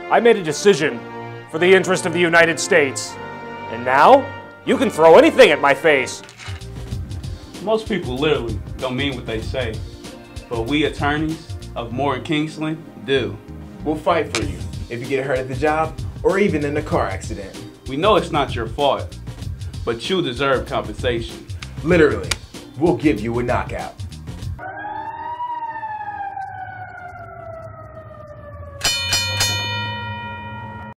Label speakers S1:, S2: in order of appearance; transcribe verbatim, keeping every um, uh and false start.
S1: I made a decision for the interest of the United States. And now, you can throw anything at my face.
S2: Most people literally don't mean what they say, but we attorneys of Moore and Kingsley do.
S3: We'll fight for you if you get hurt at the job or even in a car accident.
S2: We know it's not your fault, but you deserve compensation.
S3: Literally, we'll give you a knockout.